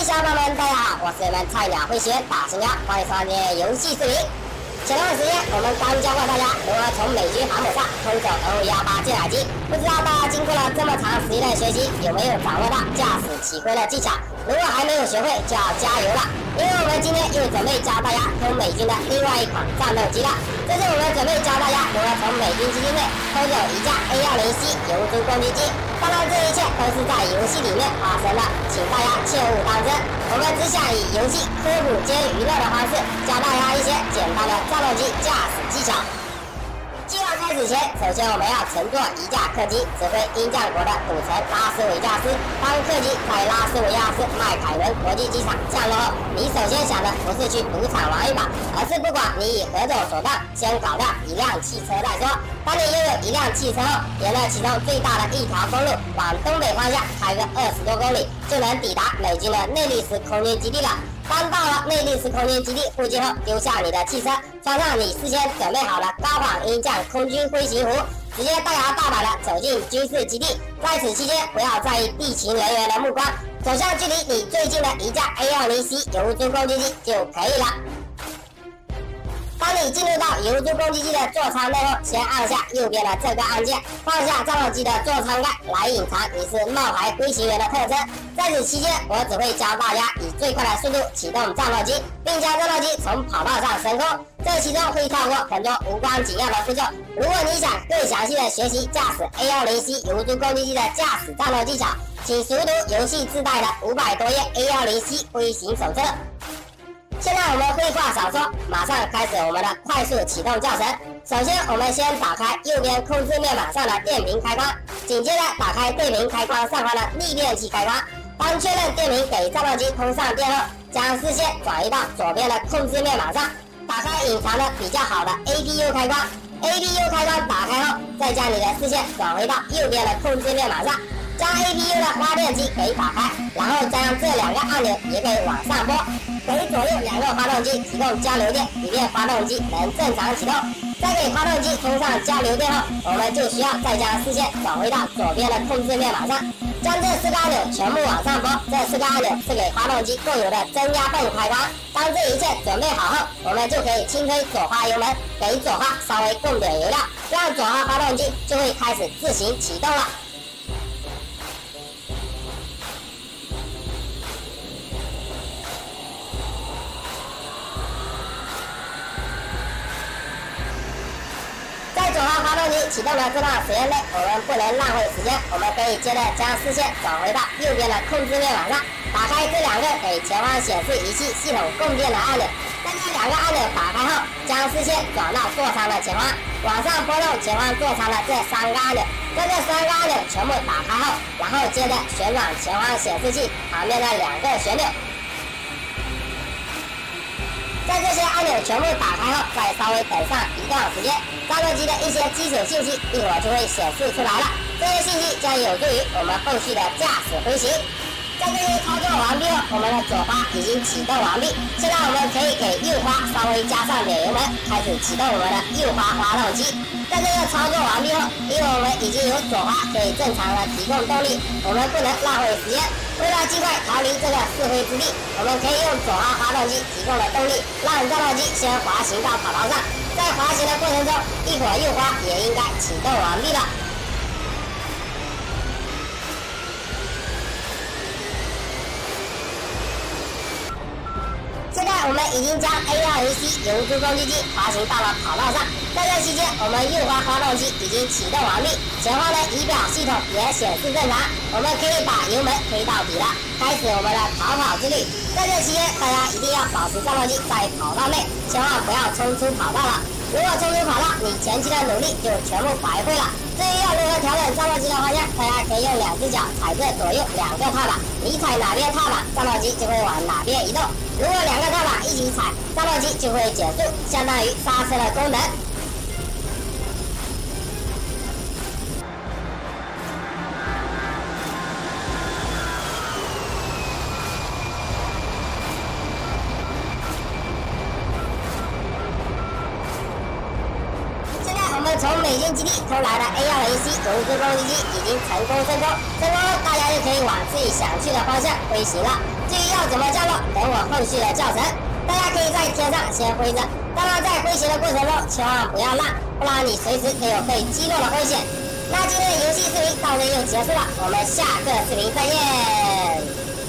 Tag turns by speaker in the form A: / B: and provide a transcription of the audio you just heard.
A: 小伙伴们，大家好，我是你们菜鸟会学大神鸟，欢迎收看今天的游戏视频。前段时间我们刚教过大家如何从美军航母上偷走O18舰载机，不知道大家经过了这么长时间的学习，有没有掌握到驾驶起飞的技巧？如果还没有学会，就要加油了，因为我们今天又准备教大家偷美军的另外一款战斗机了。这是我们准备教大家如何从美军基地内偷走一架 A-10C 游族攻击机。当然，这一切都是在游戏里面发生的，请大家切勿当真。我们只想以游戏科普兼娱乐的方式，教大家一些简单的战斗机驾驶技巧。计划开始前，首先我们要乘坐一架客机，指挥鹰将国的赌城拉斯维加斯。当客机在拉斯维加斯麦凯伦国际机场降落后，你首先想的不是去赌场玩一把，而是不管你以何种手段，先搞掉一辆汽车再说。当你拥有一辆汽车后，沿着其中最大的一条公路往东北方向开个20多公里，就能抵达美军的内利斯空军基地了。当到了内利斯空军基地附近后，丢下你的汽车，穿上你事先准备好的高仿鹰将空军飞行服，直接大摇大摆的走进军事基地。在此期间，不要在意地勤人员的目光，走向距离你最近的一架 A-20C 游族攻击机就可以了。当你进入到游族攻击机的座舱内后，先按下右边的这个按键，放下战斗机的座舱盖，来隐藏你是冒牌飞行员的特征。在此期间，我只会教大家以最快的速度启动战斗机，并将战斗机从跑道上升空。这其中会跳过很多无关紧要的步骤。如果你想更详细的学习驾驶 A-10C 游族攻击机的驾驶战斗技巧，请熟读游戏自带的500多页 A-10C 飞行手册。现在我们废话少说，马上开始我们的快速启动教程。首先，我们先打开右边控制面板上的电瓶开关，紧接着打开电瓶开关上方的逆变器开关。当确认电瓶给战斗机通上电后，将视线转移到左边的控制面板上，打开隐藏的比较好的 APU 开关。APU 开关打开后，再将你的视线转回到右边的控制面板上，将 APU 的发电机给打开，然后将这2个按钮也给往上拨，给左右2个发动机提供交流电，以便发动机能正常启动。在给发动机通上交流电后，我们就需要再将视线转回到左边的控制面板上，将这4个按钮全部往上拨。这4个按钮是给发动机共有的增压泵开关。当这一切准备好后，我们就可以轻推左滑油门，给左滑稍微供点油料，让左滑发动机就会开始自行启动了。左滑发动机启动的这段时间内，我们不能浪费时间，我们可以接着将视线转回到右边的控制面板上，打开这2个给前方显示仪器系统供电的按钮。在这2个按钮打开后，将视线转到座舱的前方，往上拨动前方座舱的这3个按钮。在这3个按钮全部打开后，然后接着旋转前方显示器旁边的2个旋钮。在这些按钮全部打开后，再稍微等上一段时间，战斗机的一些基础信息一会儿就会显示出来了。这些信息将有助于我们后续的驾驶飞行。在这些操作完毕后，我们的左滑已经启动完毕。现在我们可以给右滑稍微加上点油门，开始启动我们的右滑发动机。在这个操作完毕后，因为我们已经有左滑可以正常的提供动力，我们不能浪费时间。为了尽快逃离这个是非之地，我们可以用左滑发动机提供的动力，让战斗机先滑行到跑道上。在滑行的过程中，一会儿右滑也应该启动完毕了。现在我们已经将 A-20C 游族攻击机滑行到了跑道上，在这期间，我们右滑发动机已经启动完毕，前方的仪表系统也显示正常，我们可以把油门推到底了，开始我们的逃跑之旅。在这期间，大家一定要保持战斗机在跑道内，千万不要冲出跑道了。如果冲出跑道，你前期的努力就全部白费了。至于要如何调整战斗机的方向，大家可以用2只脚踩着左右2个踏板，你踩哪边踏板，战斗机就会往哪边移动。如果2个踏板一起踩，战斗机就会减速，相当于刹车的功能。 从美军基地偷来的 A201C 龙之攻击机已经成功升空，大家就可以往自己想去的方向飞行了。至于要怎么降落，等我后续的教程。大家可以在天上先挥着，当然在飞行的过程中千万不要浪，不然你随时可有被击落的风险。那今天的游戏视频到这就结束了，我们下个视频再见。